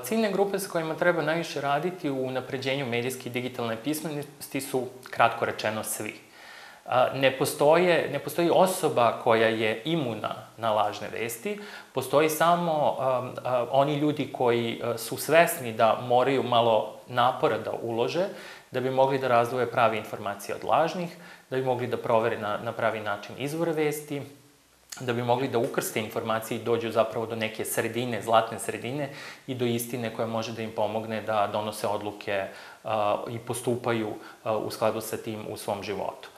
Ciljne grupe sa kojima treba najviše raditi u unapređenju medijske i digitalne pismenosti su, kratko rečeno, svi. Ne postoji osoba koja je imuna na lažne vesti, postoji samo oni ljudi koji su svesni da moraju malo napora da ulože, da bi mogli da razdvoje prave informacije od lažnih, da bi mogli da provere na pravi način izvore vesti, da bi mogli da ukrste informacije i dođu zapravo do neke sredine, zlatne sredine i do istine koja može da im pomogne da donose odluke i postupaju u skladu sa tim u svom životu.